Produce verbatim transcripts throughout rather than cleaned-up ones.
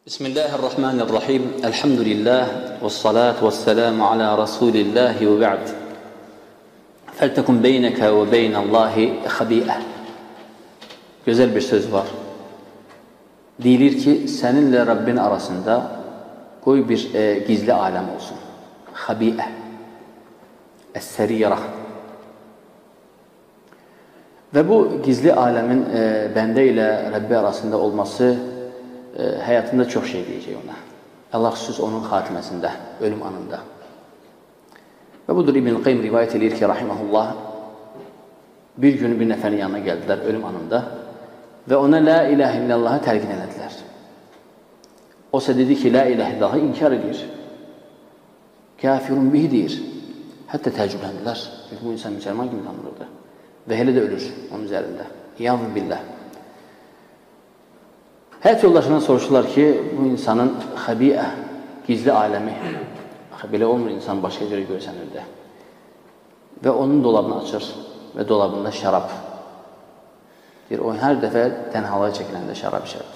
Bismillahirrahmanirrahim. Elhamdülillah ve salatu ve selamu ala Resulillah ve ba'd. Feltekun beyneke ve beynallahi habi'eh. Güzel bir söz var. Deyilir ki seninle Rabbin arasında koy bir e, gizli alem olsun. Habi'eh. Es-serira. Ve bu gizli alemin e, bende ile Rabbi arasında olması e, hayatında çok şey diyecek ona. Allah xüsus onun hatimesinde, ölüm anında. Ve budur İbn-i Qayyim rivayet edir ki rahimahullah, bir gün bir neferin yanına geldiler ölüm anında ve ona la ilahe illallah'ı telkin ettiler. O ise dedi ki la ilahe illallah'ı inkar ediyor. Kafirun bihi deyir. Hatta tecrübelendiler. Çünkü bu insan Müslüman gibi tanınırdı. Ve hele de ölür onun üzerinde. İyâzü billah. Hayat yoldaşından soruştular ki bu insanın habi'e, gizli alemi, böyle olmuyor insan başka yere görsenirdi. Ve onun dolabını açır ve dolabında şarap. Bir o her defa tenhalığa çekilende şarap içerdi.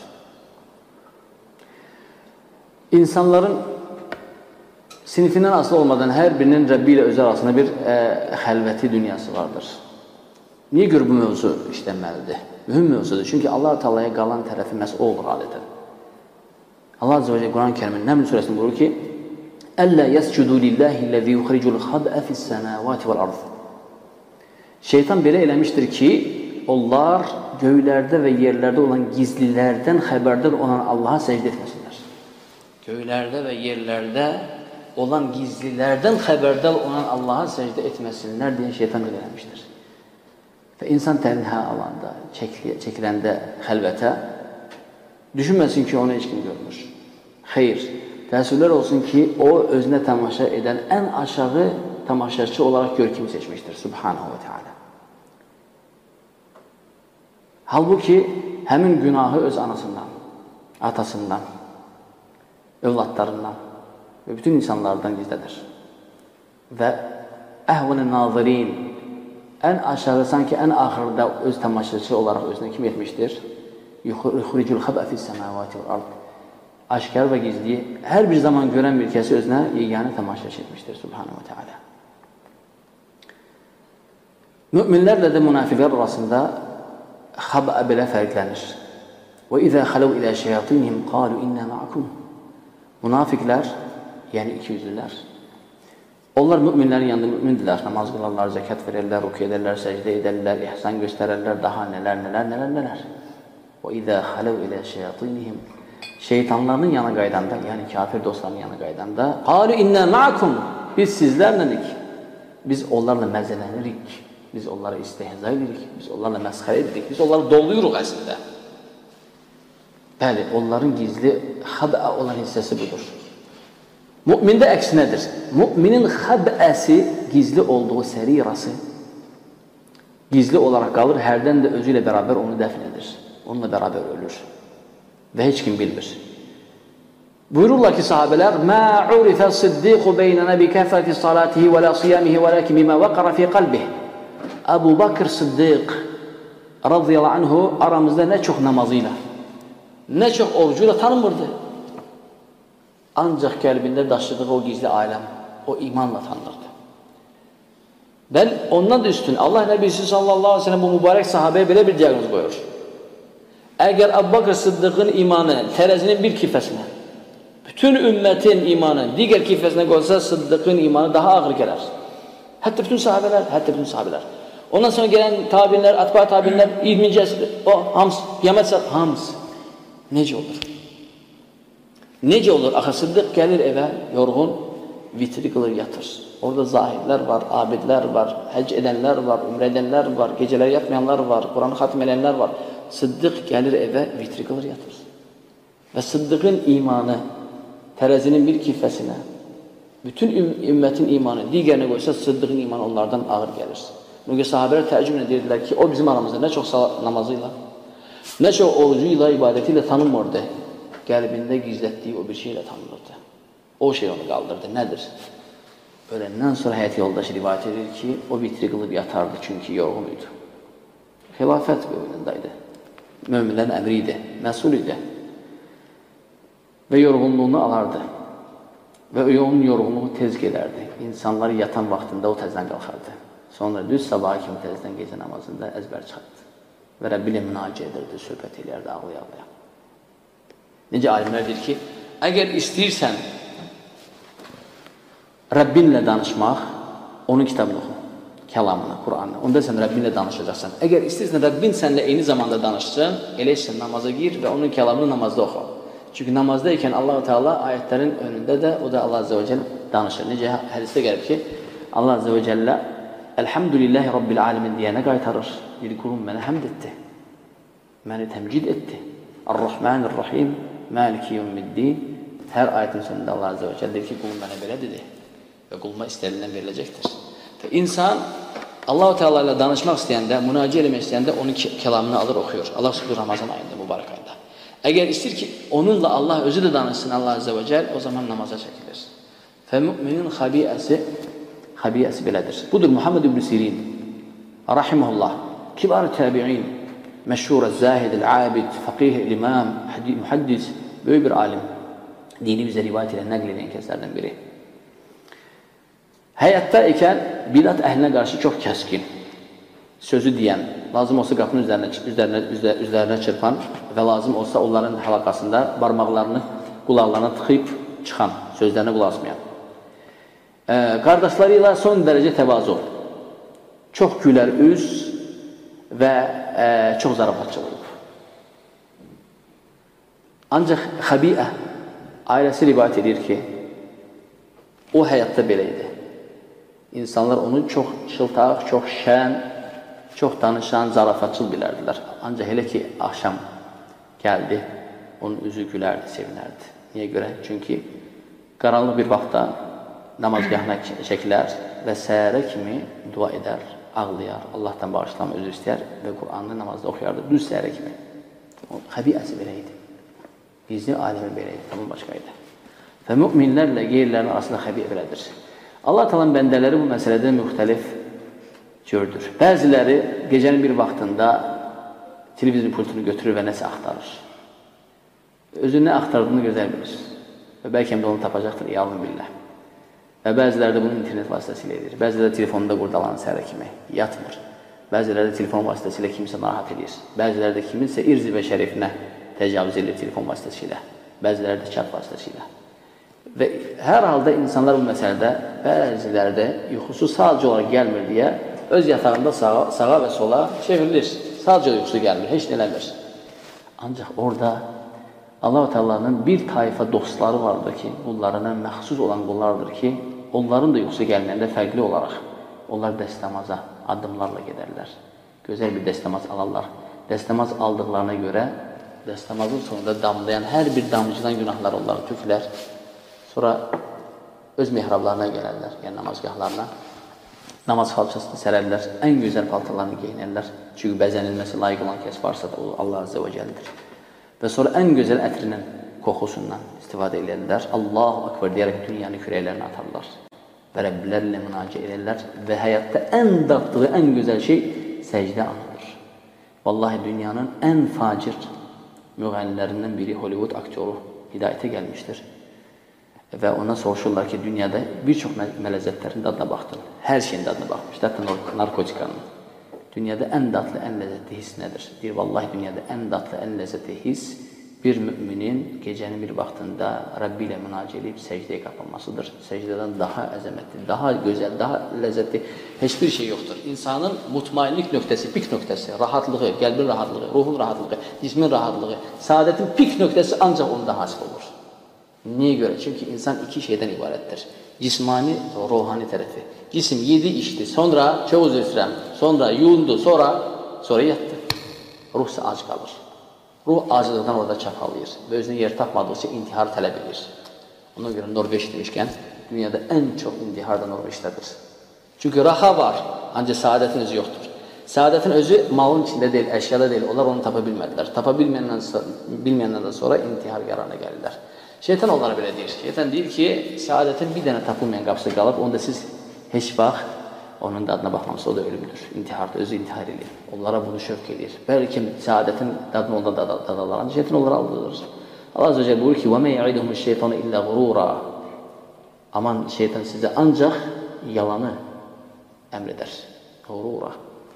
İnsanların sinifinden aslı olmadan her birinin Rabbi ile özel arasında bir e, helveti dünyası vardır. Niye gör bu mevzu işlenməlidir? Mühüm mevzudur. Çünkü Allah-u Teala'ya qalan tərəfi məhz o olur adətən. Allah Azze ve Celle Kur'an-ı Kerim'in Neml suresinde buyurur ki أَلَّا يَسْجُدُوا لِلّٰهِ الَّذِي يُخْرِجُ الْخَبْأَ فِي السَّمَاوَاتِ وَالْأَرْضِ. Şeytan belə eləmiştir ki, onlar göylerde ve yerlerde olan gizlilerden haberdar olan Allah'a secde etmesinler. Göylerde ve yerlerde olan gizlilerden haberdar olan Allah'a secde etmesinler diye şeytan belə eləmiştir. Ve insan tenha alanda, çekilende helvete, düşünmesin ki onu hiç kim görmüş. Hayır, teessürler olsun ki o özüne tamaşa eden en aşağı tamaşaçı olarak görkemi seçmiştir. Subhanahu ve Teala. Halbuki hemin günahı öz anasından, atasından, evlatlarından ve bütün insanlardan gizlidir. Ve ehvenen nazirin, en aşağı sanki en ahırda öz tamaşaçı olarak özüne kim etmiştir? Yuhricul hab'a fis semavati vel ard. Aşkar ve gizli her bir zaman gören bir kesi özüne yegane tamaşaçı etmiştir Subhanahu ve Teala. Müminlerle de münafıklar arasında hab'a bile farklanır. Ve izâ halev ilâ şeyatînihim kâlu innâ ma'akum. Münafıklar yani ikiyüzlüler. Onlar müminlerin yanında mümindiler. Namaz kılarlar, zekat verirler, ruku ederler, secde ederler, ihsan gösterirler, daha neler neler neler neler. وَاِذَا خَلَوْا اِلَى شَيَاطِينِهِمْ. Şeytanlarının yana gaydanda, yani kafir dostlarının yana gaydanda قَالُوا اِنَّا مَعَكُمْ. Biz sizlerledik. Biz onlarla mezelenirik. Biz onlara istihza edirik. Biz onlarla meskere edirik. Biz onları doluyuruk aslında. Bəli, onların gizli hab'a olan hissesi budur. Müminde əksinedir. Müminin hab'əsi, gizli olduğu serirası, gizli olarak kalır, herden de özüyle beraber onu defnedir. Onunla beraber ölür. Ve hiç kim bilmir. Buyururlar ki sahabeler, مَا عُرِفَ الصِّدِّيقُ بَيْنَنَا بِكَفَةِ صَلَاتِهِ وَلَا صِيَامِهِ وَلَكِنْ بِمَا وَقَرَ فِي قَلْبِهِ. Ebu Bakır Sıddık radıyallahu anhu aramızda ne çok namazıyla, ne çok orucuyla tanınırdı. Ancak kalbinde taşıdığı o gizli alem, o imanla tanınırdı. Ben ondan da üstün, Allah Nebisi sallallahu aleyhi ve sellem bu mübarek sahabeye böyle bir diagnoz koyuyor. Eğer Ebu Bakır Sıddık'ın imanı terazinin bir kifesine, bütün ümmetin imanı diğer kifesine koysa Sıddık'ın imanı daha ağır gelir. Hatta bütün sahabeler, hatta bütün sahabeler. Ondan sonra gelen tabinler, atba tabinler, ilminci esir, o hams, kıyamet saat hams. Nece olur? Nece olur? Axı Sıddık gelir eve yorgun, vitri kılır yatır. Orada zahidler var, abidler var, hac edenler var, ümre edenler var, geceler yatmayanlar var, Kur'an'ı hatim edenler var. Sıddık gelir eve vitri kılır yatır. Ve Sıddık'ın imanı terazinin bir kifesine, bütün ümmetin imanı diğerine koysa Sıddık'ın imanı onlardan ağır gelir. Çünkü sahabeler tercüme edirdiler ki o bizim aramızda ne çok namazıyla, ne çok orucuyla, ibadetiyle tanınmırdı. Kalbinde gizlettiği o bir şeyle tanınırdı. O şey onu kaldırdı. Nedir? Ölenden sonra hayat yoldaşı rivayet edir ki o vitri kılıp yatardı çünkü yorgunuydu. Hilafet boyundaydı. Müminlerin emriydi, mesulüydü. ve yorğunluğunu alardı. Ve onun yorğunluğu tez gelərdi. İnsanlar yatan vaxtında o tezdən qalxardı. Sonra düz sabaha kimi tezdən gecə namazında əzbər çıxardı. Və Rəbbi ilə münaciə edirdi, söhbət edirdi, ağlaya-ağlaya. Necə alimlər deyir ki, əgər istəyirsən Rəbbinlə danışmaq, onun kitabını oxu, kəlamını, Qur'anını. Onda sən Rəbbinlə danışacaqsan. Əgər istəyirsən Rəbbin sənlə eyni zamanda danışsın, elə isə namaza gir və onun kəlamını namazda oxu. Çünki namazdayken Allah-u Teala ayetlerin önündə də o da Allah Azze ve Celle danışır. Necə hədisdə gəlib ki, Allah Azze ve Celle Elhamdülillahi Rabbil Alemin deyənə qaytarır. Bir qulum mənə həmd etdi, məni təmcid etdi. Ar-Rahmanir-Rahim, Maliki Yevmiddin. Hər ayetin sonunda Allah Azze ve Celle deyir ki, qulum mənə belə dedi və quluma istədilən veriləcəkdir. İnsan Allah-u Teala ilə danışmaq istəyəndə, münaciə eləmək istəyəndə onun kəlamını alır, oxuyur. Allah şükür Ramazan ayında, mübarək ayında. Əgər istəyir ki, onunla Allah özü də danışsın Allah Azze ve Celle, o zaman namaza çəkilir. Və müminin xabiyəsi, xabiyəsi belədir. Budur Muhammed ibn Sirin, rahiməhullah, kibar təbi'in, məşhur, zahid, abid, faqih, imam, muhaddis, böyük bir alim, dini bizə rivayət ilə nəql edən kəslərdən biri. Həyatda ikən bidat əhlinə qarşı çox kəskin, sözü deyən, lazım olsa qapının üzərinə, üzərinə, üzərinə çırpan və lazım olsa onların həlaqasında barmaqlarını qulaqlarına tıxıyıb çıxan, sözlərinə qulaq asmayan. E, qardaşları ilə son dərəcə təvazı, çox gülər üz və e, çox zarafatçı olub. Ancaq Xabiə ailəsi rivayət edir ki, o həyatda belə idi. İnsanlar onu çox şıltaq, çox şən, çox danışan, zarafatçıl bilərdilər. Ancaq elə ki, axşam gəldi, onun üzü gülərdi, sevinərdi. Niyə görə? Çünki qaranlıq bir vaxtda namazgahına çəkilər və səhərə kimi dua edər, ağlayar, Allahdan bağışlama, özür istəyər və Qur'anı namazda oxuyardı, düz səhərə kimi. Xabiəsi belə idi. Bizi alemi belə idi, tamam başqa idi. Və müminlərlə qeyrilərin arasında xabiə belədir. Allah Taala'nın bəndələri bu məsələdə müxtəlif cördür. Bəziləri gecənin bir vaxtında televizyon pultunu götürür və nəsə axtarır. Özü nə axtardığını gözəl bilir. Və bəlkə də onu tapacaqdır, iyalın billah. Və bəziləri də bunu internet vasitəsilə edir. Bəziləri də telefonunda qurdalanır səhərə kimi, yatmır. Bəziləri də telefon vasitəsilə kimsə narahat edir. Bəziləri də kiminsə irzi və şərifinə təcavüz edir telefon vasitəsilə. Bəziləri də çat vasitəsilə. Və hər halda insanlar bu məsələdə, bəziləri də yuxusu sadəcə olaraq gəlmir deyə öz yatağında sağa, sağa və sola çevrilir. Sadəcə yuxusu gəlmir, heç nə eləmir. Ancaq orada Allah-u Teala'nın bir tayfa dostları vardır ki, bunlarına məxsus olan qullardır ki, onların da yuxusu gəlməyəndə fərqli olaraq onlar dəstəmaza addımlarla gedərlər. Gözəl bir dəstəmaz alarlar. Dəstəmaz aldıqlarına görə dəstəmazın sonunda damlayan hər bir damcıdan günahlar onları tökülər. Sonra öz mihrablarına gələrlər, yəni namazgahlarına. Namaz xalçasını sərərlər, ən gözəl paltarlarını geyinərlər. Çünki bəzənilməsi layiq olan kəs varsa da o Allah Azze ve Celle'dir. Və sonra ən gözəl ətrinin qoxusundan istifadə edirlər. Allahu Akbar deyərək dünyanı kürəklərini atarlar. Və Rəbbilərlə münaciə edirlər. Və həyatda ən daddığı, ən gözəl şey səcdə anıdır. Vallahi dünyanın ən facir müğənnilərindən biri Hollywood aktyoru hidayətə gəlmişdir. Və ona soruşurlar ki, dünyada bir çox mələzzətlərin dadına baxdın. Hər şeyin dadına baxmışdır, hətta narkotikanın. Dünyada ən dadlı, ən ləzzətli his nədir? Deyir, vallahi dünyada ən dadlı, ən ləzzətli his bir müminin gecənin bir vaxtında Rəbbi ilə münaciə edib səcdəyə qapanmasıdır. Səcdədən daha əzəmətli, daha gözəl, daha ləzzətli heç bir şey yoxdur. İnsanın mutmainlik nöqtəsi, pik nöqtəsi, rahatlığı, qəlbin rahatlığı, ruhun rahatlığı, cismin rahatlığı, saadətin pik nöqtəsi ancaq onda hasil olur. Niyə görə? Çünki insan iki şeydən ibarətdir. Cismani, ruhani tərəfi. Cisim yedi, içdi, sonra çox üzr istəyirəm, sonra yuyundu, sonra sonra yatdı. Ruh isə ac qalır. Ruh acılıqdan orada çapalayır və özünə yer tapmadıqca intihar tələb edir. Ona görə Norveç demişkən, dünyada ən çox intihar da Norveçdədir. Çünki raha var, ancaq saadətin özü yoxdur. Saadətin özü malın içində deyil, əşyada deyil, onlar onu tapa bilmədilər. Tapa bilməyəndən sonra intihar qərarına gəlirlər. Şeytan onlara belə deyir. Şeytan deyir ki, saadətin bir dənə tapılmayan qapısı qalıb, onda siz heç vaxt onun dadına baxmamışsa, o da ölümdür. İntiharda, özü intihar edir. Onlara bunu şövk edir. Bəlkə saadətin dadını onda dadalar, şeytan onları aldırır. Allah Azze ve Celle buyurur ki وَمَا يَعِدُهُمُ الشَّيْطَانُ اِلَّا غُرُورًا Aman şeytan size ancak yalanı emreder. Gurura.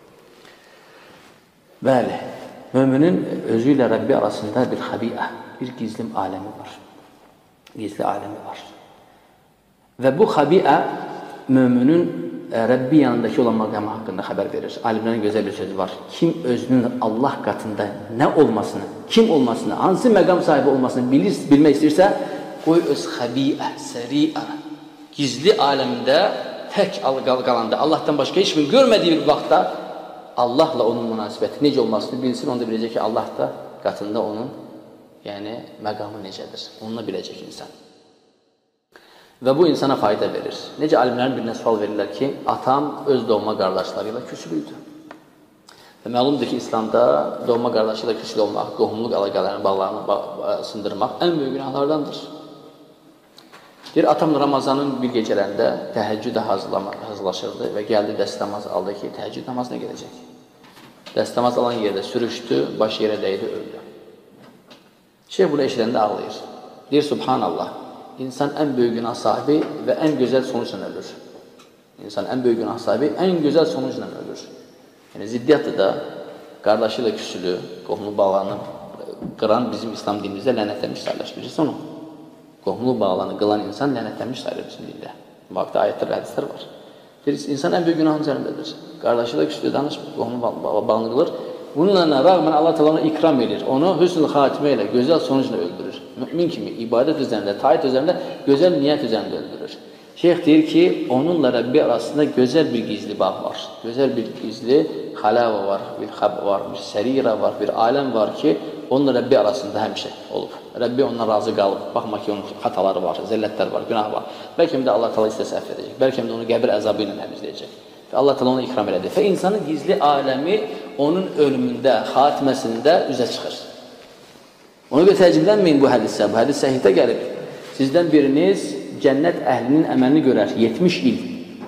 Bəli, müminin özüyle Rabbi arasında bir habi'a, bir gizlim alemi var. Gizli alemi var. Ve bu habi'a müminin Rabbi yanındaki olan makamı hakkında haber verir. Alimlerin güzel bir sözü var. Kim özünün Allah katında ne olmasını, kim olmasını, hangi makam sahibi olmasını bilir, bilmek isterse qoy öz habi'a, seri'a, gizli alemde tek qalanda, Allah'tan başka hiçbir görmediği bir vaxtda Allah'la onun münasibəti necə olmasını bilsin, onu da biləcək ki, Allah da qatında onun yəni məqamı necədir, onunla biləcək insan. Və bu insana fayda verir. Necə alimlərin birinə sual verirlər ki, atam öz doğma qardaşlarıyla küslüydü. Və məlumdur ki, İslamda doğma qardaşıyla küslü olmaq, qohumluq əlaqələrini, bağlarını sındırmaq ən böyük günahlardandır. Bir atam Ramazanın bir gecələrində təhəccüdə hazırlaşırdı və gəldi dəst namaz aldı ki, təhəccüd namazına gələcək. Dəst namaz alan yerdə sürüşdü, baş yerə dəydi, öldü. Şeyh bunu eşidəndə ağlayır. Deyir, Subhanallah, insan ən böyük günah sahibi və ən gözəl sonuçla ölür. İnsan ən böyük günah sahibi ən gözəl sonuçla ölür. Yəni, ziddiyyatdır da, qardaşı ilə küsülü, qohumlu bağlarını qıran bizim İslam dinimizdə lənətlənmiş sayılır. Bilirsin onu? Qohumlu bağlarını qılan insan lənətlənmiş sayılır bizim dində. Bu haqda ayətlər və hədislər var. Bir insan ən böyük günahın üzərindədir. Qardaşı ilə küsülü danışmır, qohumlu bağlarını qılır. Bununla rağmen Allah Teala onu ikram edir. Onu hüsnül xatimə ilə, gözəl sonucla öldürür. Mümin kimi ibadət üzərində, taat üzərində, gözəl niyyət üzərində öldürür. Şeyh deyir ki, onunla Rabbi arasında gözəl bir gizli bağ var. Gözəl bir gizli xaləva var, bir xəb var, bir sərira var, bir aləm var ki, onunla Rabbi arasında həmişə olub. Rabbi ondan razı qalıb. Baxma ki, onun xataları var, zəllətlər var, günah var. Bəlkə də Allah Teala istəsə əfv edəcək. Bəlkə də onu qəbir əzabı ilə təmizləyəcək. Və Allah Teala onu ikram elədi. Və insanın gizli aləmi onun ölümündə, xatiməsində üzə çıxır. Ona görə təəccüblənməyin bu hədisə. Bu hədis səhihdə gəlib. Sizdən biriniz cənnət əhlinin əməlini görər, yetmiş il.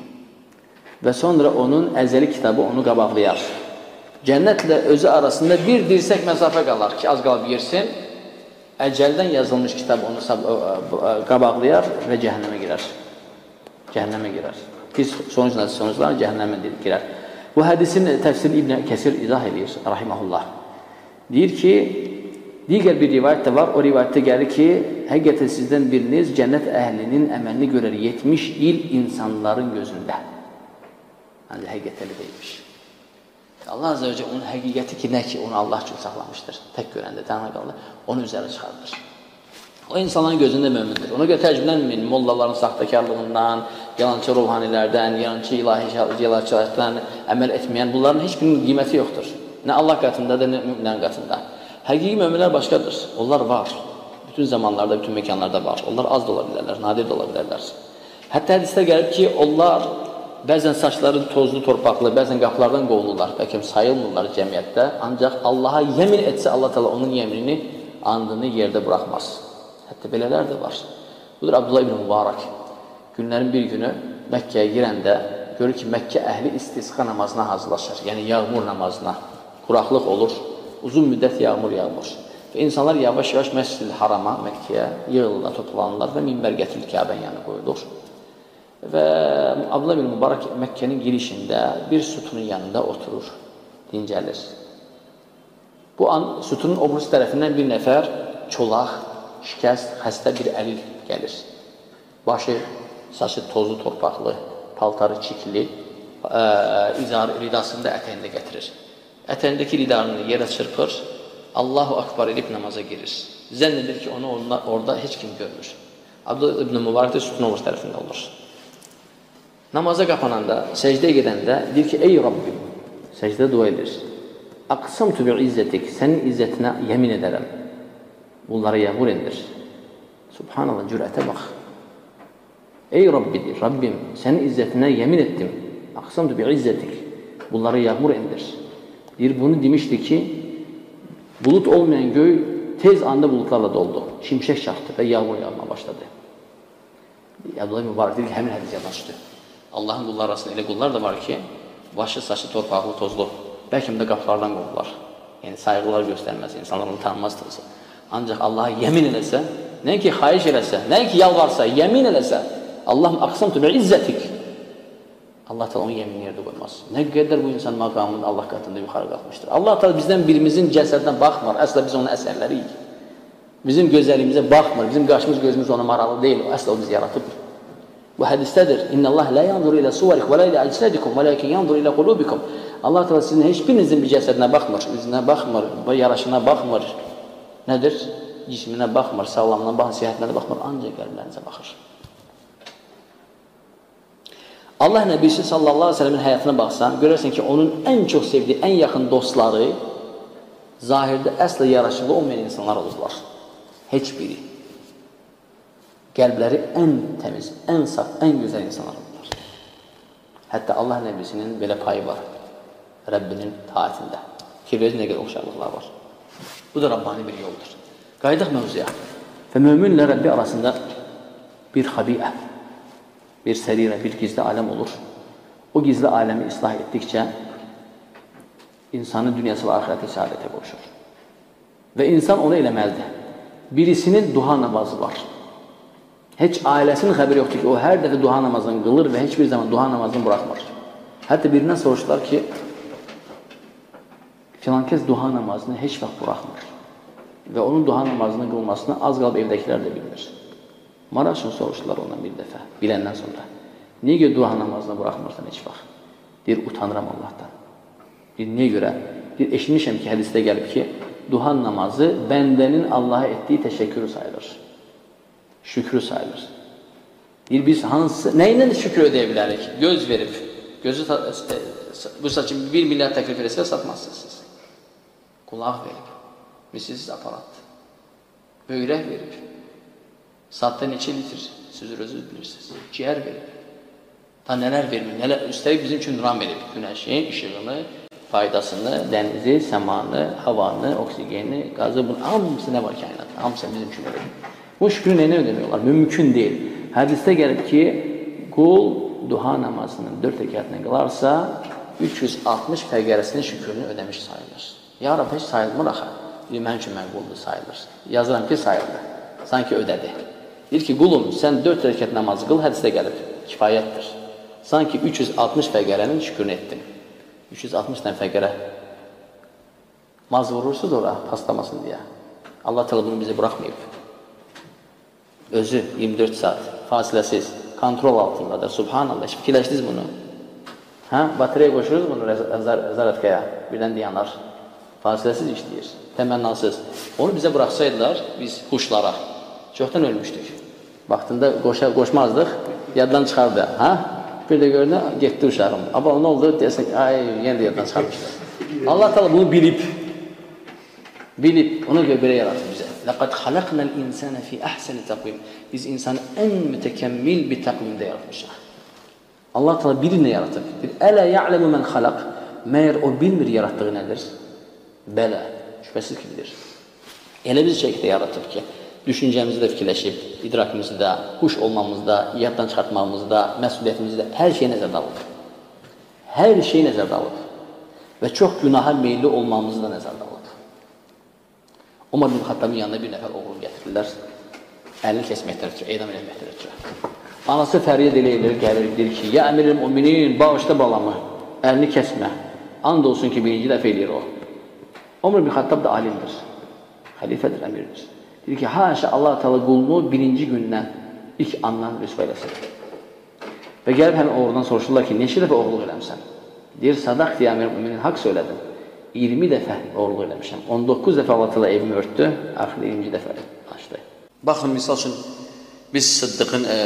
Və sonra onun əzəli kitabı onu qabaqlayar. Cənnətlə özü arasında bir dirsək məsafə qalar ki, az qalıb yersin. Əcəldən yazılmış kitab onu qabaqlayar və cəhənnəmə girər. Cəhənnəmə girər. Pis sonuclar, sonuclar cəhənnəmə girər. Bu hədisin təfsirini İbn Kəsir izah edir, rahiməhullah. Deyir ki, digər bir rivayət də var. O rivayətdə gəlir ki, həqiqətən sizdən biriniz cənnət əhlinin əməlini görər yetmiş il insanların gözündə. Ancaq həqiqətəli deyilmiş. Allah Azze ve Celle onun həqiqəti ki, nə ki, onu Allah üçün saxlamışdır. Tək görəndə, tənha qalır, onu üzərə çıxardır. O insanların gözündə mömindir. Ona görə təəccüblənməyin, mollaların saxtakarlığından, yalancı ruhanilərdən, yalancı ilahiçilərdən əməl etməyən, bunların heç birinin qiyməti yoxdur. Nə Allah qatındadır, nə müminlərin qatında. Həqiqi möminlər başqadır. Onlar var. Bütün zamanlarda, bütün məkanlarda var. Onlar az da ola bilərlər, nadir də ola bilərlər. Hətta hədisdə gəlib ki, onlar bəzən saçları tozlu, torpaqlı, bəzən qapılardan qovulurlar, bəlkə sayılmırlar cəmiyyətdə. Ancaq Allaha yemin etsə, Allah Teala onun yeminini, andını yerdə buraxmaz. Hətta belələr də var. Budur Abdullah ibn Mübarək. Günlərin bir günü Məkkəyə girəndə görür ki, Məkkə əhli istisqa namazına hazırlaşır. Yəni yağmur namazına. Quraqlıq olur, uzun müddət yağmur yağmur. Və insanlar yavaş-yavaş Məscid-i Harama, Məkkəyə yığılırlar, toplanırlar və minbər gətirir Kəbənin yanına qoyulur. Və Abdullah ibn Mübarək Məkkənin girişində bir sütunun yanında oturur, dincəlir. Bu an sütunun o birisi tərəfindən bir nəfər çolaq, şikəst, xəstə bir əlil gəlir. Başı, saçı tozlu, torpaqlı, paltarı çikli, izar ridasını da ətəyində gətirir. Ətəyindəki ridarını yerə çırpır, Allahu Akbar edib namaza girir. Zənn edir ki, onu orada heç kim görmür. Abdullah ibn Mübarək də sütunun o birisi tərəfində olur. Namaza qapananda, səcdəyə gedəndə deyir ki, ey Rabbim, səcdə dua edir. Aqsamtu bi'izzətik, sənin izzətinə yemin edərəm. Bunları yağmur indir. Subhanallah, cürətə bax. Ey Rabbidir, Rabbim, sənin izzətinə yemin etdim. Aqsamtu bi'izzətik, bunları yağmur indir. Deyir, bunu demişdi ki, bulut olmayan göy tez anda bulutlarla doldu. Şimşək çaxdı və yağmur yağmaya başladı. Abdullah Mübarək deyir ki, həmin hədis yadlaşdı. Allahın qullar arasında elə qullar da var ki, başı, saçı, torpaqlı, tozlu. Bəlkə də qapılardan qovurlar. Yəni, sayğılar göstərməz, insanlar onu tanımaz tızı. Ancaq Allaha yemin eləsə, nəinki xahiş eləsə, nəinki yalvarsa, yemin eləsə, Allahım aqsamtu bi izzətik. Allah Teala onun yeminini yerdə qoymaz. Nə qədər bu insan maqamında Allah qatında yuxarı qalxmışdır. Allah Teala bizdən birimizin cəsədinə baxmır, əsla biz onun əsərləriyik. Bizim gözəliyimizə baxmır, bizim qaşımız gözümüz ona maraqlı deyil, əsla o bizi yaratıb. Bu hədisdədir. İnna Allah la yanzuru ilə suvarik və la ilə əcsədikum və lakin yanzuru ilə qulubikum. Allah Teala sizin heç birinizin bir cəsədinə baxmır, üzünə baxmır, yaraşına baxmır. Nədir? Cisminə baxmır, sağlamlığına baxmır, sihətinə də baxmır, ancaq qəlblərinizə baxır. Allah Nəbisi sallallahu aleyhi ve sellemin həyatına baxsan, görərsən ki, onun ən çox sevdiyi, ən yaxın dostları zahirdə əslə yaraşıqlı olmayan insanlar olurlar. Heç biri. Qəlbləri ən təmiz, ən saf, ən gözəl insanlar olurlar. Hətta Allah Nəbisinin belə payı var. Rəbbinin taatində. Ki, nə qədər oxşarlıqlar var. Bu da Rabbani bir yoldur. Qaydıq mövzuya. Və möminlə Rəbbi arasında bir xabiə, bir sərirə, bir gizli aləm olur. O gizli aləmi islah etdikcə insanın dünyası və ahirəti səadətə qoşur. Və insan onu eləməlidir. Birisinin duha namazı var. Heç ailəsinin xəbəri yoxdur ki, o hər dəfə duha namazını qılır və heç bir zaman duha namazını buraxmır. Hətta birindən soruşdular ki, filan kəs duha namazını heç vaxt buraxmır. Və onun duha namazını qılmasını az qalıb evdəkilər də bilmir. Maraq üçün soruşdular ondan bir dəfə, biləndən sonra. Niyə görə duha namazını buraxmırsan heç vaxt? Deyir, utanıram Allahdan. Deyir, niyə görə? Deyir, eşitmişəm ki, hədisdə gəlib ki, duha namazı bəndənin Allaha etdiyi təşəkkürü sayılır. Şükrü sayılır. Deyir, biz hansı, nə ilə şükür ödəyə bilərik? Göz verib, gözü bu saçın bir milyar təklif eləsə satmazsınız siz. Qulaq verib, misilsiz aparat, böyrək verib, saatda neçə litr, siz özünüz bilirsiniz, ciyər verib, ta nələr vermir, nələr, üstəlik bizim üçün nuran verib, günəşin işığını, faydasını, dənizi, səmanı, havanı, oksigeni, qazı, bunun hamısı nə var kainatda, hamısı bizim üçün verib. Bu şükrü neyinə ödəmiyorlar? Mümkün deyil. Hədisdə gəlib ki, qul duha namazının dörd rəkətini qılarsa, üç yüz altmış fəqərəsinin şükrünü ödəmiş sayılır. Ya Rab, heç sayılmır axı. Deyir, mən üçün məqbuldur sayılır. Yazıram ki, sayılır. Sanki ödədi. Deyir ki, qulum, sən dörd rəkət namazı qıl, hədisdə gəlib. Kifayətdir. Sanki üç yüz altmış fəqərənin şükrünü etdim. üç yüz altmış dən fəqərə. Maz vurursunuz ora, paslamasın deyə. Allah təala bunu bizi buraxmayıb. Özü iyirmi dörd saat, fasiləsiz, kontrol altındadır. Subhanallah, fikirləşdiniz bunu. Hə? Batareya qoşuruz bunu zaratkaya, birdən yanar. Fasiləsiz işləyir, təmənnasız. Onu bizə buraxsaydılar, biz quşlara çoxdan ölmüşdük. Vaxtında qoşa, qoşmazdıq, yaddan çıxardı. Hə? Bir də gördü, getdi uşağım. Ama ne oldu? Desək, ay, yenə də yaddan çıxarmışlar. Allah təala bunu bilib, bilib, ona görə belə yaratır bizə. لَقَدْ خَلَقْنَا الْاِنْسَانَ فِي أَحْسَنِ تَقْوِيمٍ. Biz insanı ən mütəkəmmil bir təqvimdə yaratmışıq. Allah təala bilir nə yaratır. Ələ ya'lemu men xalaq. Məyər o bilmir yaratdığı nədir? Bələ, şübhəsiz ki bilir. Elə bir şəkildə yaratır ki, düşüncəmizi də fikirləşib, idrakimizi də, huş olmamızda, yaddan çıxartmamızda, məsuliyyətimizdə hər şey nəzərdə alıb. Hər şey nəzərdə alıb. Və çox günaha meyilli olmamızı da nəzərdə alıb. Umar bin Xattabın yanına bir nəfər oğlunu gətirirlər. Əlini kəsməkdən ötürü, edam eləməkdən ötürü. Anası fəryad eləyir, gəlir, deyir ki, ya əmir-i müminin, bağışla balamı, əlini kəsmə. And olsun ki, birinci dəfə eləyir o. Umar bin Xattab da alimdir, xəlifədir, əmirdir. Deyir ki, haşa Allah Teala qulunu birinci gündən ilk andan rüsva eləsin. Və gəlib həmin oğludan soruşurlar ki, neçə dəfə oğluq eləmişsən? Deyir, sadaq deyə əmir-i müminin, haqq söylədim. iyirmi dəfə oğluq eləmişəm. on doqquz dəfə Allah Teala evimi örtdü, axırda iyirminci dəfə açdı. Baxın, misal üçün, biz Sıddıqın e,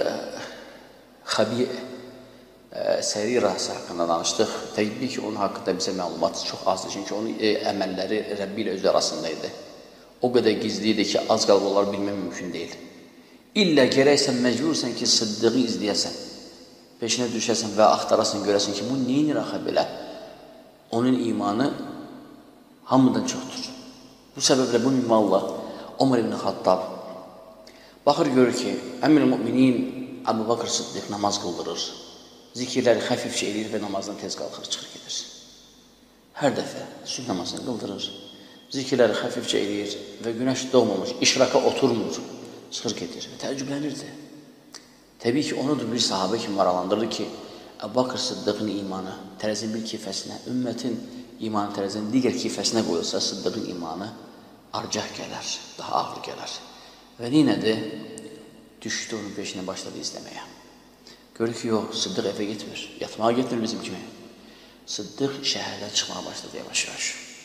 xabi e, sərirası haqqında danışdıq. Təbii ki, onun haqqında bizə məlumat çox azdır. Çünki onun e, əməlləri Rəbbi ilə özü arasındaydı. O qədər gizli idi ki, az qalıb onları bilmək mümkün deyil. İllə gərəksən, məcbursən ki, Sıddıqı izləyəsən, peşinə düşəsən və axtarasan, görəsən ki, bu neyinir axı belə? Onun imanı hamıdan çoxdur. Bu səbəblə bu minvalla Umar ibn Xattab baxır, görür ki, əmir-i müminin Əbu Bakır Sıddiq namaz qıldırır, zikirləri xəfifçə eləyir və namazdan tez qalxır, çıxır gedir. Hər dəfə sübh namazını qıldırır zikirləri xəfifcə eləyir və günəş doğmamış, işraka oturmur, çıxır gedir və təəccüblənirdi. Təbii ki, onudur bir sahabə kimi maralandırdı ki, Əbu Bakr Sıddığın imanı tərəzin bir kifəsinə, ümmətin imanı tərəzin digər kifəsinə qoyulsa, Sıddığın imanı arcah gələr, daha ağır gələr. Və neynədir? Düşdü onun peşinə başladı izləməyə. Görür ki, yox, Sıddıq evə getmir, yatmağa getmir bizim kimi. Sıddıq şəhərdən çıxmağa başladı yavaş-yavaş.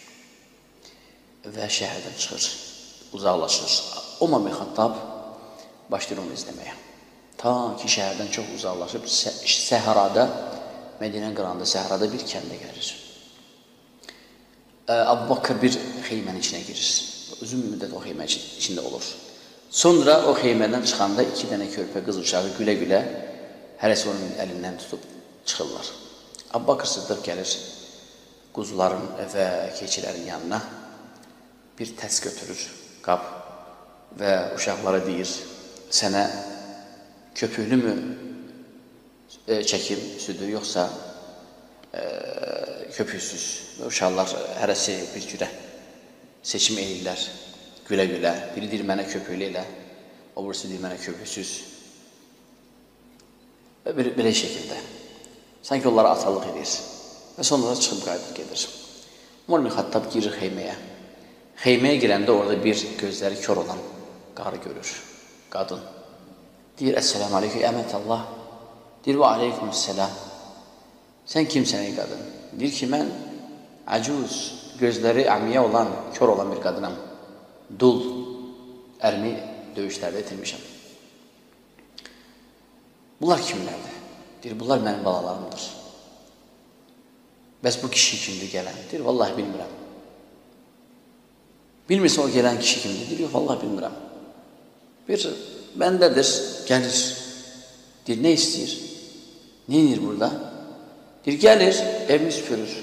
Və şəhərdən çıxır, uzaqlaşır. Umar bin Xattab başlayır onu izləməyə. Ta ki, şəhərdən çox uzaqlaşıb, səhrada, Mədinə qırağında, səhrada bir kəndə gəlir. Əbu Bakr bir xeymənin içinə girir. Uzun müddət o xeymə içində olur. Sonra o xeymədən çıxanda iki dənə körpə qız uşağı gülə-gülə hərəsi onun əlindən tutub çıxırlar. Əbu Bakr Sıddıq gəlir quzuların və keçilərin yanına, bir təs götürür, qab və uşaqlara deyir, sənə köpüklü mü e, çəkim südü, yoxsa e, köpüksüz? Və uşaqlar hərəsi bir cürə seçim edirlər, gülə-gülə. Biri deyir, mənə köpüklü elə, o birisi deyir, mənə köpüksüz. Və bir, belə şəkildə. Sanki onlara atalıq edir. Və sonra çıxıb qayıdıb gedir. Umar bin Xattab girir xeyməyə. Xeyməyə girəndə orada bir gözləri kör olan qarı görür, qadın. Deyir, Əssəlamu aleyküm, əmətəllah. Deyir, və aleykümüssəlam. Sən kimsən ey qadın? Deyir ki, mən əcuz, gözləri əmiyə olan, kör olan bir qadınam. Dul, ərmi döyüşlərdə itirmişəm. Bunlar kimlərdir? Deyir, bunlar mənim balalarımdır. Bəs bu kişi kimdir gələn? Deyir, vallahi bilmirəm. Bilmirsə o gələn kişi kimdir? Deyir, yox, vallahi bilmirəm. Bir bəndədir, gəlir. Deyir, nə istəyir? Nə inir burada? Deyir, gəlir, evini süpürür.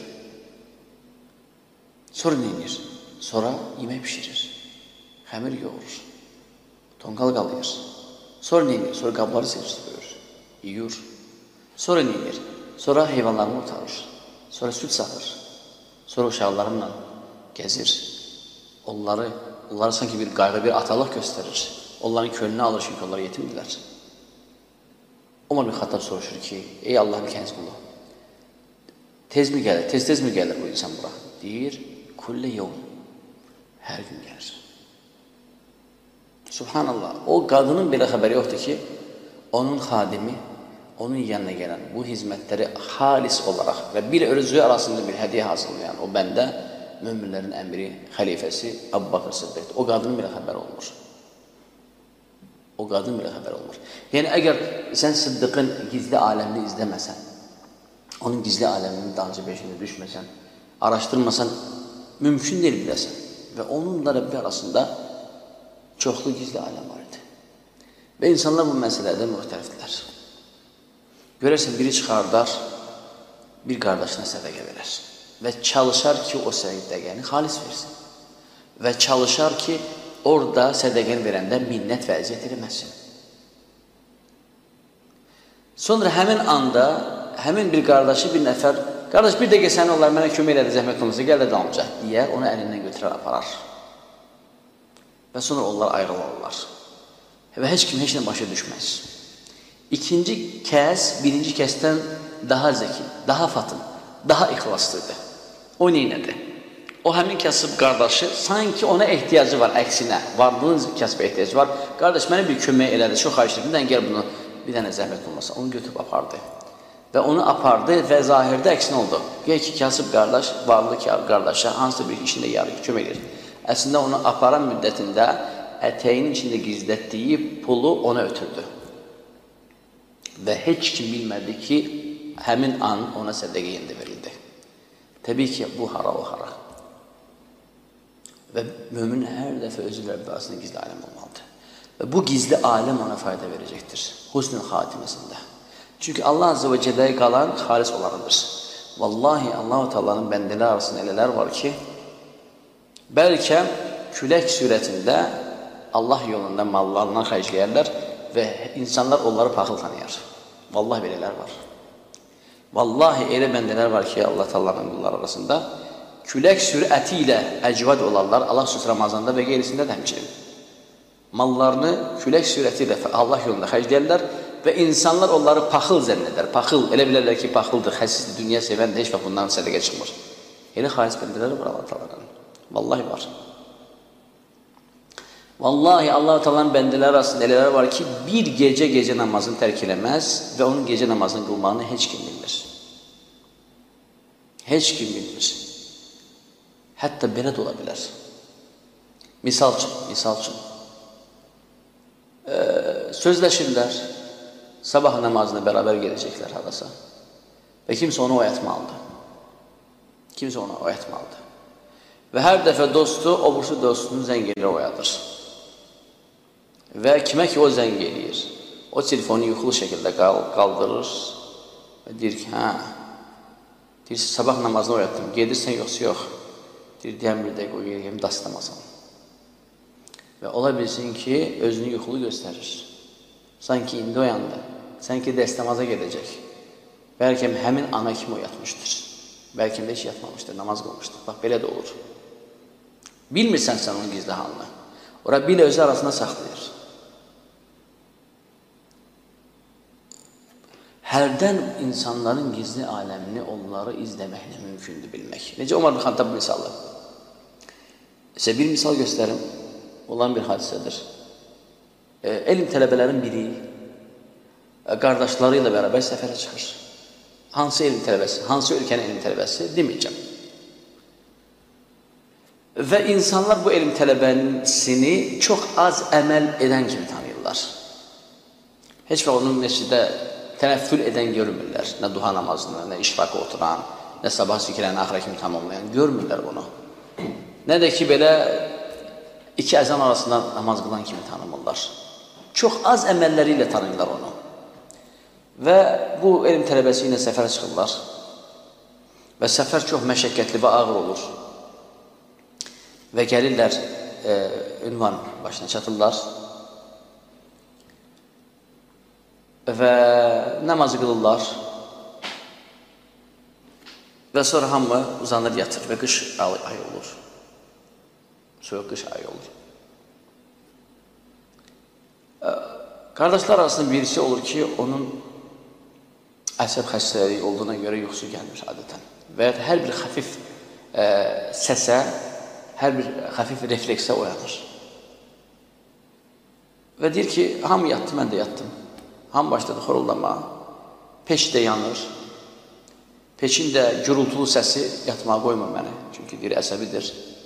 Sonra nə inir? Sonra yemək pişirir. Xəmir yoğurur. Tonqal qalıyır. Sonra nə inir? Sonra qabları seçir, süpürür. Yiyur. Sonra nə inir? Sonra heyvanlarını utarır. Sonra süt sağır. Sonra uşaqlarımla gəzir. Onları, onları sanki bir qayğı, bir atalıq göstərir. Onların könlünü alır, çünki onlar yetimdirlər. Umar bin Xattab soruşur ki, ey Allah'ın kəniz qulu, tez mi gəlir, tez-tez mi gəlir bu insan bura? Deyir, kullə yevm, hər gün gəlir. Subhanallah, o qadının belə xəbəri yoxdur ki, onun xadimi, onun yanına gələn bu hizmətləri xalis olaraq və bir özü arasında bir hədiyyə hazırlayan o bəndə, möminlərin əmri, xəlifəsi Əbu Bakr Sıddıq. O qadının belə xəbəri olmur. O qadın belə xəbər olmur. Yəni, əgər sən Sıddıqın gizli aləmini izləməsən, onun gizli aləminin dancı beşiyində düşməsən, araşdırmasan, mümkün deyil biləsən. Və onunla Rəbbi arasında çoxlu gizli aləm var idi. Və insanlar bu məsələdə müxtəlifdirlər. Görərsən, biri çıxardar, bir qardaşına sədəqə verər və çalışar ki, o sədəqəni xalis versin. Və çalışar ki, orada sədəqəni verəndə minnət və əziyyət eləməsin. Sonra həmin anda, həmin bir qardaşı, bir nəfər, qardaş bir dəqiqə səni onlar mənə kömək elədi, zəhmət olmasa, gəl də dalınca, deyə onu əlindən götürər, aparar. Və sonra onlar ayrılırlar. Və heç kim heç nə başa düşməz. İkinci kəs, birinci kəsdən daha zəki, daha fatın, daha ixlaslıdır. O neynədir? O həmin kasıb qardaşı, sanki ona ehtiyacı var, əksinə, varlığın kasıba ehtiyacı var. Qardaş, mənə bir kömək elədi, çox xahişdir, bir dənə gəl bunu, bir dənə zəhmət olmasa, onu götürüb apardı. Və onu apardı və zahirdə əksinə oldu. Gəl ki, kasıb qardaş, varlı qardaşa hansısa bir işində yarı kömək edir. Əslində onu aparan müddətində ətəyinin içində gizlətdiyi pulu ona ötürdü. Və heç kim bilmədi ki, həmin an ona sədəqə yendə verildi. Təbii ki, bu hara o hara. Və mömin hər dəfə özü Rəbbi arasında gizli aləm olmalıdır. Və bu gizli aləm ona fayda verəcəkdir. Husnul xatiməsində. Çünki Allah Azze və Cəlləyə qalan xalis olanıdır. Vallahi Allah-u Teala'nın bəndələr arasında elələr var ki, bəlkə külək sürətində Allah yolunda mallarından xərcləyərlər və insanlar onları paxıl tanıyar. Vallahi belələr var. Vallahi elə bəndələr var ki, Allah Teala'nın qulları arasında külək sürəti ilə əcvad olarlar. Allah xüsusi Ramazanda və qeyrisində də həmçinin. Mallarını külək sürəti ilə Allah yolunda xərcləyərlər və insanlar onları paxıl zənn edər. Paxıl, elə bilərlər ki, paxıldır, xəsisdir, dünya sevən də heç vaxt bundan sədəqə çıxmır. Elə xalis bəndələr var Allah Taala'nın. Vallahi var. Vallahi Allah Taala'nın bəndələri arasında elələr var ki, bir gecə gecə namazını tərk eləməz və onun gecə namazını qılmağını heç kim bilmir. Heç kim bilmir. Hətta belə də ola bilər. Misal üçün, misal üçün. Ee, sözləşirlər, sabah namazına bərabər gedəcəklər hadasa və kimsə onu oyatmalıdır. Kimsə onu oyatmalıdır. Və hər dəfə dostu, o bursu dostunu zəng edir, oyadır. Və kimə ki o zəng edir, o telefonu yuxulu şəkildə qaldırır və deyir ki, hə, deyir, sabah namazını oyatdım, gedirsən yoxsa yox. Deyir, deyəm bir dəqiq o yeriyəm, dastamazam. Və ola bilsin ki, özünü yuxulu göstərir. Sanki indi oyandı, sanki dəstəmaza gedəcək. Bəlkə həmin ana kimi oyatmışdır. Bəlkə də heç yatmamışdır, namaz qılmışdır. Bax, belə də olur. Bilmirsən sən onun gizli halını. Ora bilə özü arasında saxlayır. Hərdən insanların gizli aləmini onları izləməklə mümkündür bilmək. Necə Umar bin Xattab misalı? Sizə bir misal göstərim. Olan bir hadisədir. E, elm tələbələrin biri e, qardaşları ilə bərabər səfərə çıxır. Hansı elm tələbəsi, hansı ölkənin elm tələbəsi deməyəcəm. Və insanlar bu elm tələbəsini çox az əməl edən kimi tanıyırlar. Heç vaxt onun məscidə tənəffül edən görmürlər. Nə duha namazını, nə işfaqa oturan, nə sabah zikirlərini axıra kimi tamamlayan görmürlər bunu. Nə də ki, belə iki əzan arasında namaz qılan kimi tanımırlar. Çox az əməlləri ilə tanıyırlar onu. Və bu elm tələbəsi ilə səfərə çıxırlar. Və səfər çox məşəqqətli və ağır olur. Və gəlirlər, e, ünvan başına çatırlar. Və namazı qılırlar. Və sonra hamı uzanır, yatır və qış ayı olur. Soyuq qış ayı olur. Qardaşlar arasında birisi olur ki, onun əsəb xəstəliyi olduğuna görə yuxusu gəlmir adətən. Və ya hər bir xəfif e, səsə, hər bir xəfif refleksə oyanır. Və deyir ki, hamı yatdı, mən də yatdım. Hamı başladı xorullama, peç də yanır. Peçin də gürültülü səsi yatmağa qoymur məni, çünki deyir, əsəbidir.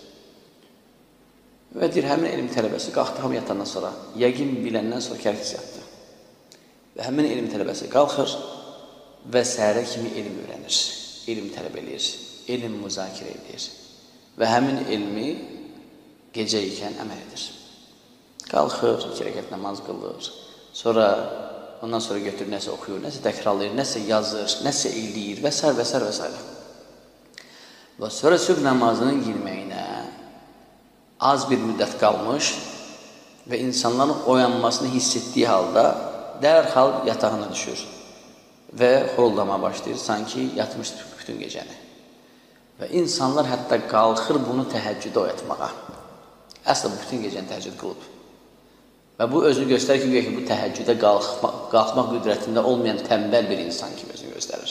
Və deyir, həmin elm tələbəsi qalxdı, hamı yatandan sonra, yəqin biləndən sonra kərkiz yatdı. Və həmin elm tələbəsi qalxır və səhərə kimi elm öyrənir, elm tələb edir, elm müzakirə edir və həmin elmi gecə ikən əməl edir. Qalxır, iki rəkət namaz qılır, sonra ondan sonra götürür, nəsə oxuyur, nəsə təkrarlayır, nəsə yazır, nəsə eləyir və s. və s. və s. Və sonra sübh namazının girməyinə az bir müddət qalmış və insanların oyanmasını hiss etdiyi halda dərhal yatağına düşür və xorullama başlayır, sanki yatmışdır bütün gecəni. Və insanlar hətta qalxır bunu təhəccüdə oyatmağa. Əsla bu bütün gecəni təhəccüd qılıb. Və bu özünü göstərir ki, bu təhəccüdə qalxmaq, qalxmaq qüdrətində olmayan tənbəl bir insan kimi özünü göstərir.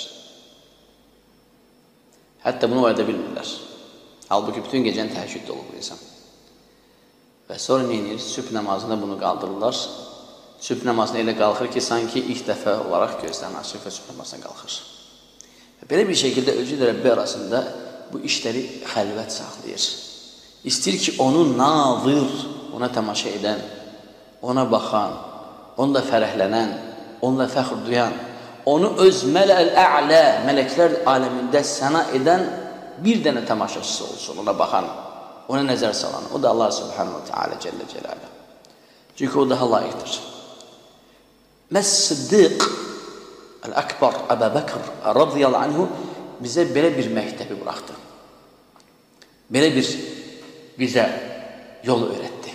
Hətta bunu oyada bilmirlər. Halbuki bütün gecəni təhəccüddə olur bu insan. Və sonra neyinir? Sübh namazında bunu qaldırırlar. Sübh namazına elə qalxır ki, sanki ilk dəfə olaraq gözlərini açır və sübh namazına qalxır. Və belə bir şəkildə özü ilə Rəbbi arasında bu işləri xəlvət saxlayır. İstəyir ki, onu nazır, ona tamaşa edən, ona baxan, onunla fərəhlənən, onunla fəxr duyan, onu öz məl-əl-ə'lə, mələklər aləmində səna edən bir dənə tamaşaçısı olsun, ona baxan, ona nəzər salan. O da Allah Subhanahu wa Ta'ala Cəllə Cəlalə. Çünki o daha layiqdir. Məs-Siddiq Əl-Əkbar Əbu Bəkr radiyallahu anhu bizə belə bir məktəbi buraxdı. Belə bir bizə yol öyrətdi.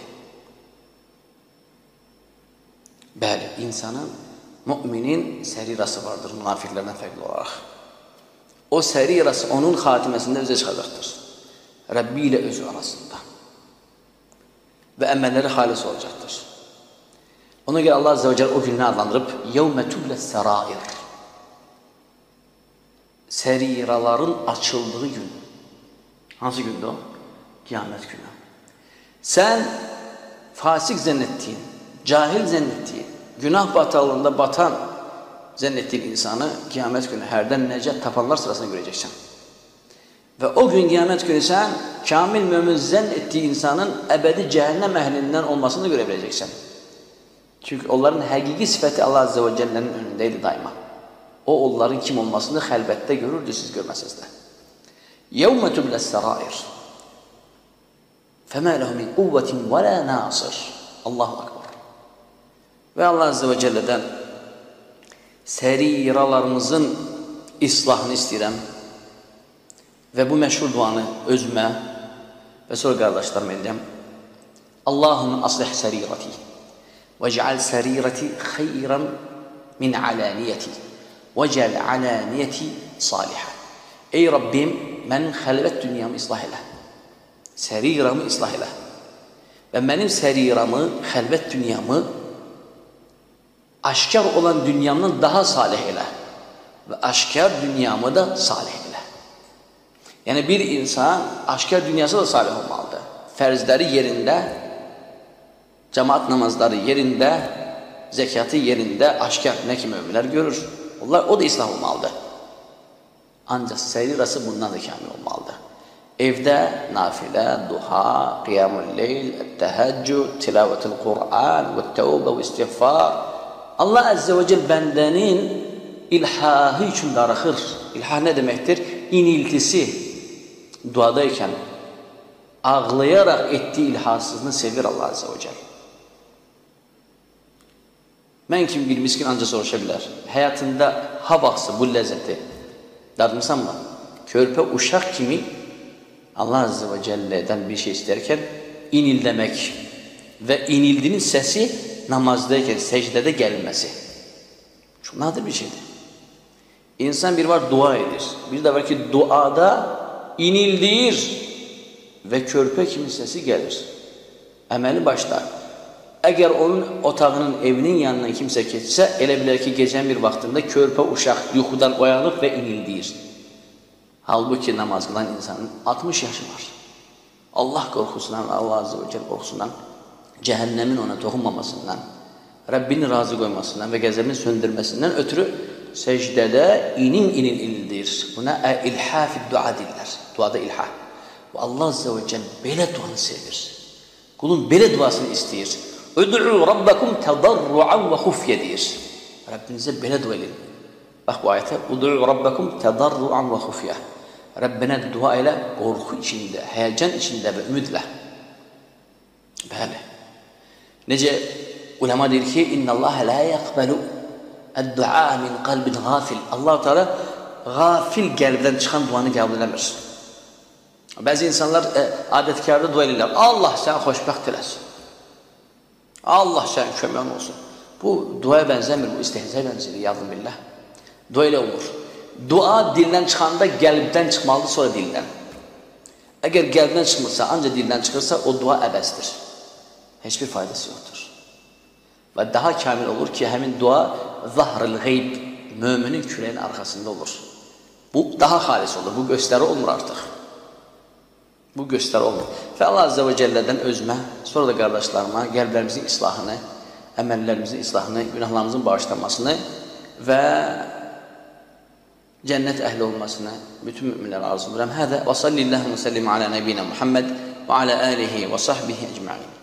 Bəli, insanın, müminin sərirası vardır münafiqlərdən fərqli olaraq. O sərirası onun xatiməsində üzə çıxacaqdır. Rabbi ile özü arasında. Ve emelleri halis olacaktır. Ona göre Allah Azze ve Celle o gününü adlandırıp يَوْمَ تُبْلَ السَّرَائِرِ Seriraların açıldığı gün. Hangi gündü o? Kıyamet günü. Sen fasık zannettiğin, cahil zannettiğin, günah batağında batan zannettiğin insanı kıyamet günü herden necat tapanlar sırasında göreceksin. Ve o gün kıyamet günü sen kamil mümin zannettiği insanın ebedi cehennem ehlinden olmasını görebileceksin. Çünkü onların hakiki sıfatı Allah Azze ve Celle'nin önündeydi daima. O onların kim olmasını helbette görürdü, siz görmesiniz de. يَوْمَ تُبْلَ السَّرَائِرِ فَمَا لَهُ مِنْ قُوَّةٍ وَلَا نَاصِرٍ Allahu Akbar. Ve Allah Azze ve Celle'den seriralarımızın islahını istedim. Ve bu meşhur duanı özüme ve sonra kardeşlerime edeyim. Allahümme aslih serirati ve ceal serirati hayran min alaniyeti ve ceal alaniyeti salihah. Ey Rabbim, ben halvet dünyamı ıslah ile. Seriramı ıslah ile. Ve benim seriramı, halvet dünyamı aşkar olan dünyamdan daha salih ile. Ve aşkar dünyamı da salih ile. Yani bir insan aşkar dünyası da salih olmalıdır. Ferzleri yerinde, cemaat namazları yerinde, zekatı yerinde, aşkar ne ki müminler görür. Onlar, o da İslam olmalıdır. Ancak serirası bundan da kamil olmalıdır. Evde nafile, duha, kıyamul leyl, teheccüd, tilavetul Kur'an, ve tevbe ve istiğfar. Allah Azze ve Celle bendenin ilhahı için darıkır. İlhah ne demektir? İniltisi. Duadayken ağlayarak ettiği ilhasızlığını sevir Allah Azze ve Celle. Ben kim bir miskin anca soruşabilir. Hayatında ha baksa bu lezzeti dadımsan mı? Körpe uşak kimi Allah Azze ve Celle'den bir şey isterken inil demek ve inildiğinin sesi namazdayken secdede gelmesi. Çok nadir bir şeydir. İnsan bir var dua edir. Bir de var ki duada inildir ve körpe kimin sesi gelir. Emeli başlar. Eğer onun otağının, evinin yanından kimse geçse, elə bilər ki, gecen bir vaktinde körpe uşak yuxudan uyanıp ve inildir. Halbuki namaz kılan insanın altmış yaşı var. Allah korkusundan, Allah Azze ve Celle korkusundan, cehennemin ona dokunmamasından, Rabbini razı koymasından ve gazabını söndürmesinden ötürü secdede inin inin inildir. Buna ilhaf-i dua diller. Duada ilhaf. Ve Allah Azze ve Celle böyle duanı sevir. Kulun böyle duasını isteyir. Ud'u rabbakum tedarru'an ve hufye deyir. Rabbinize böyle dua edin. Bak bu ayete. Ud'u rabbakum tedarru'an ve hufye. Rabbine dua ile korku içinde, heyecan içinde ve ümitle. Böyle. Nece ulema der ki inna Allah la yakbelu el-du'a min kalbin gafil. Allah Teala gafil kalbden çıkan duanı kabul edemez. Bazı insanlar e, adetkarda dua ederler. Allah sen hoşbaht eləsin. Allah sen kömən olsun. Bu duaya benzemir, bu istihza benzeri yazdım billah. Dua ile olur. Dua dilden çıkanda kalpten çıkmalıdır, sonra dilden. Eğer kalpten çıkmırsa, ancak dilden çıkırsa o dua əbəsdir. Hiçbir faydası yoktur. Ve daha kamil olur ki hemin dua zahrıl gayb, müminin küreğinin arkasında olur. Bu daha halis olur, bu gösteri olmur artık. Bu gösteri olmur. Ve Allah Azze ve Celle'den özme, sonra da kardeşlerime kalplerimizin islahını, emellerimizin islahını, günahlarımızın bağışlanmasını ve cennet ehli olmasını bütün müminler arzu ederim. Hâzâ ve sallillâhu ve sellim ala nebînâ Muhammed ve ala âlihi ve sahbihi ecma'in.